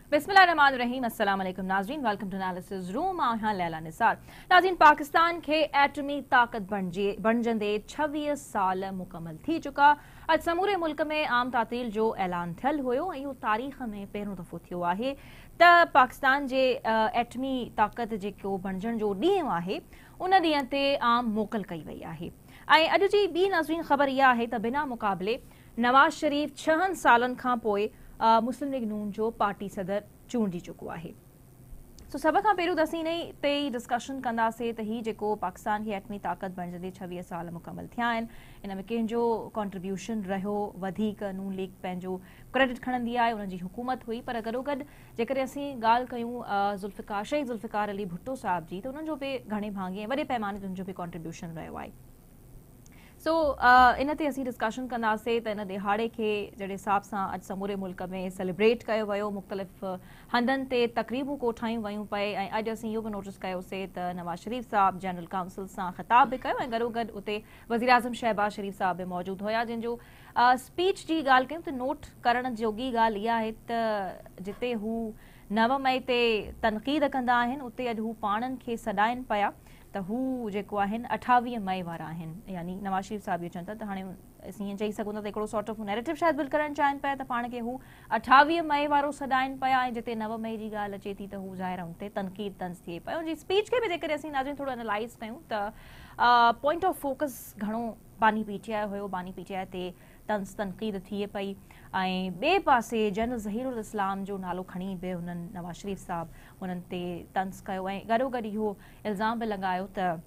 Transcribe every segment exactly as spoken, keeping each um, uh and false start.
बिस्मिल्लाहिर्रहमानिर्रहीम। अस्सलाम वालेकुम नाज़रीन, वेलकम टू एनालिसिस रूम। आहियां लैला निसार। नाज़रीन, पाकिस्तान के एटमी ताकत बणजंदे छवीह साल मुकम्मल थी चुका। अॼु समूरे मुल्क में आम तातील जो ऐलान थियल हुयो ऐं इहो तारीख़ में पहिरियों दफ़ो थियो आहे त पाकिस्तान जे एटमी ताकत जेको बणजण जो ॾींहुं आहे उन ॾींहं ते आम मोकल कई वई आहे। ऐं अॼु जी ॿी नाज़रीन ख़बर इहा आहे त बिना मुक़ाबले नवाज़ शरीफ छहनि सालनि खां पोइ मुस्लिम लीग नून जो पार्टी सदर चूंडिजी चुको आहे। सो सभ खां पहिरियों असीं इन ते ई डिस्कशन कंदासीं त हीउ जेको पाकिस्तान खे एटमी ताक़त बणजंदे छवीह साल मुकम्मल थिया आहिनि, इन में कंहिंजो कॉन्ट्रीब्यूशन रहियो वधीक। नून लीग पंहिंजो क्रेडिट खणंदी आहे, उन्हनि जी हुकूमत हुई, पर गॾोगॾु जेकॾहिं असीं ॻाल्हि कयूं ज़ुल्फ़िकार शहीद ज़ुल्फ़िकार अली भुट्टो साहिब जी, त उन्हनि जो बि घणे भाङे ऐं वॾे पैमाने ते उन्हनि जो बि कॉन्ट्रीब्यूशन रहियो आहे। सो इन ते असीं डिस्कशन कंदासीं त इन दिहाड़े खे जहिड़े हिसाब सां अॼु समूरे मुल्क में सेलिब्रेट कयो वियो, मुख़्तलिफ़ हंधनि ते तक़रीबूं कोठायूं वयूं पए, ऐं अॼु असीं इहो बि नोटिस कयोसीं त नवाज़ शरीफ साहब जनरल काउंसिल सां ख़िताब बि कयो ऐं गॾोगॾु उते वज़ीर आज़म शहबाज शरीफ साहब बि मौजूदु हुया, जंहिंजो स्पीच जी ॻाल्हि कयूं त नोट करण जोगी ॻाल्हि इहा आहे त जिते हू नव मई ते तनक़ीद कंदा आहिनि उते अॼु हू पाणनि खे सॾाइनि पिया त हू जेको आहिनि अठावीह मई वारा आहिनि। यानी नवाज़ शरीफ साहब इहो चवनि था त हाणे असीं ईअं चई सघूं था त हिकिड़ो सॉर्ट ऑफ नैरेटिव शायदि बिल्ड करणु चाहिनि पिया त पाण खे हू अठावीह मई वारो सॾाइनि पिया, ऐं जिते नव मई जी ॻाल्हि अचे थी त हू ज़ाहिर आहे हुते तनक़ीद तंज़ थिए पियो। जी स्पीच खे बि जेकॾहिं असीं नाज़रीन थोरो एनालाइज़ कयूं त पॉइंट ऑफ फोकस घणो बानी पीटीआई हुयो, बानी पीटीआई ते तंज़ तनक़ीद थिए पई, ऐं ॿिए पासे जनरल ज़हीरुल इस्लाम जो नालो खणी बि हुननि नवाज़ शरीफ साहब हुननि ते तंज़ कयो, ऐं गॾोगॾु इहो इल्ज़ाम बि लॻायो त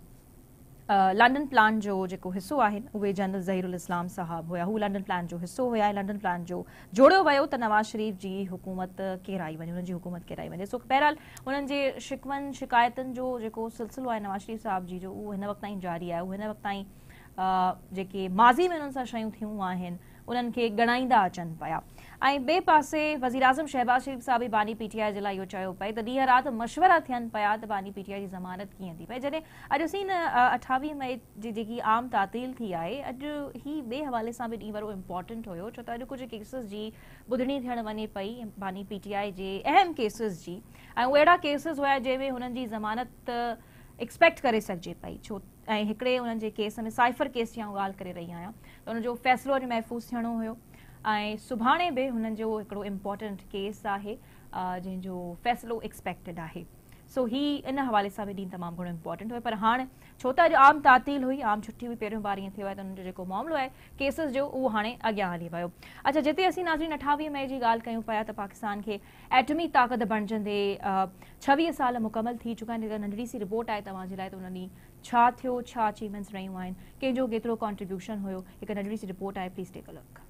लंडन प्लान जो जेको हिसो आहिनि उहे जनरल ज़हीरुल इस्लाम साहब हुया, हू लंडन प्लान जो हिसो हुया ऐं लंडन प्लान जो जोड़ियो वियो त नवाज़ शरीफ जी हुकूमत किराई वञे, हुननि जी हुकूमत किराई वञे। सो बहरहाल हुननि जे शिकवनि शिकायतुनि जो जेको सिलसिलो आहे नवाज़ शरीफ साहब जी जो उहो हिन वक़्त ताईं जारी आहे। उहो हिन वक़्त ताईं जेके माज़ी में हुननि सां शयूं थियूं आहिनि उन्हनि खे ॻणाईंदा अचनि पिया। ऐं ॿिए पासे वज़ीर आज़म शहबाज शरीफ साहब बि बानी पीटीआई जे लाइ इहो चयो पए त ॾींहं राति मशवरा थियनि पिया त बानी पीटीआई जी ज़मानत कीअं थी पए, जॾहिं अॼु असीं न अठावीह मई जी जेकी आम तातील थी आहे, अॼु ही ॿिए हवाले सां बि ॾींहुं वारो इम्पॉर्टेंट हुयो, छो त अॼु कुझु केसिस जी ॿुधणी थियणु वञे पई बानी पीटीआई जे अहम केसिस जी, ऐं उहे अहिड़ा केसिस हुया जंहिंमें हुननि जी ज़मानत एक्सपेक्ट करे सघिजे पई। छो ऐं हिकिड़े हुननि जे केस में साइफ़र केस जी आउं ॻाल्हि करे रही आहियां त हुनजो फ़ैसिलो अॼु महफ़ूज़ थियणो हुयो, ऐं सुभाणे बि हुननि जो हिकिड़ो इम्पॉर्टेंट केस आहे जंहिंजो फ़ैसिलो एक्सपेक्टेड आहे। सो ही इन हवाले सां बि ॾींहुं तमामु घणो इम्पॉर्टेंट हुयो, पर हाणे छो त अॼु आम तातील हुई, आम छुट्टी हुई, पहिरियों बार ईअं थियो आहे त हुनजो जेको मामिलो आहे केसिस जो उहो हाणे अॻियां हली वियो। अच्छा, जिते असीं नाज़रीन अठावीह मई जी ॻाल्हि कयूं पिया त पाकिस्तान खे एटमी ताक़त बणजंदे छवीह साल मुकम्मल थी चुका आहिनि। हिकु नंढड़ी सी रिपोर्ट आहे तव्हांजे लाइ त उन ॾींहुं छा थियो, छा अचीवमेंट्स रहियूं आहिनि, कंहिंजो केतिरो कॉन्ट्रीब्यूशन हुयो, हिकु नंढड़ी सी रिपोर्ट आहे, प्लीज़ टेक अ लुक।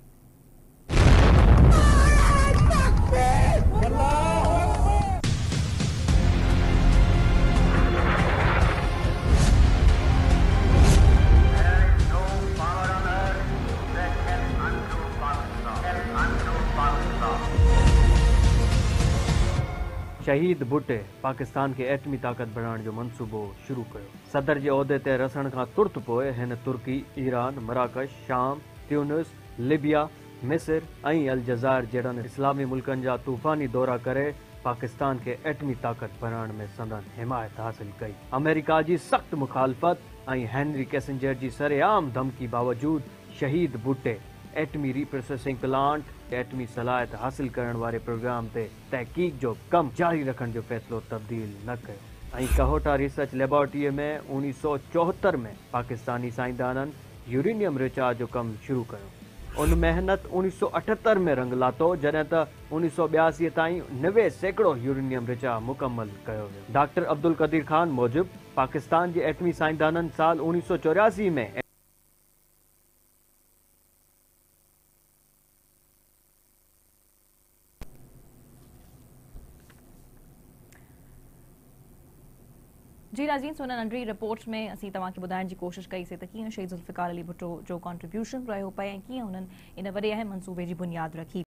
शहीद भुट्टे पाकिस्तान के एटमी ताक़त बढ़ाइण जो मंसूबो शुरू कयो। सदर जे उहिदे ते रसण खां तुर्त पोइ हिन तुर्की, ईरान, मराकश, शाम, ट्यूनिस, लीबिया, मिस्र ऐं अलजज़ाइर जहिड़नि इस्लामी मुल्कनि जा तूफ़ानी दौरा करे पाकिस्तान के एटमी ताक़त बढ़ाइण में संदन हिमायत हासिल कई। अमेरिका जी सख़्त मुखालफ़त ऐं हेनरी किसिंजर जी सरेआम धमकी बावजूद शहीद भुट्टे एटमी रीप्रोसेसिंग प्लांट, एटमी सलाहियत हासिल करण वारे प्रोग्राम ते तहक़ीक़ जो कम जारी रखण जो फ़ैसिलो तब्दील न कयो, ऐं कहोटा रिसर्च लेबोरेटरीअ में उणिवीह सौ चोहतरि में पाकिस्तानी साइंसदाननि यूरेनियम रिचार्ज जो कम शुरू कयो। उन मेहनत उणिवीह सौ अठहतरि में रंग लाथो, जॾहिं त उणिवीह सौ ॿियासी ताईं नवे सैकड़ो यूरेनियम रिचार्ज मुकम्मल कयो वियो। डॉक्टर अब्दुल कदीर खान मूजिब पाकिस्तान जे एटमी साइंसदाननि साल उणिवीह सौ चौरासी में जी नाज़रीन, सो नंढड़ी रिपोर्ट में असीं तव्हांखे ॿुधाइण जी कोशिशि कईसीं त कीअं शहीद ज़ुल्फ़िकार अली भुट्टो जो कॉन्ट्रीब्यूशन रहियो पए ऐं कीअं हुननि इन वॾे अहम मंसूबे जी बुनियाद रखी।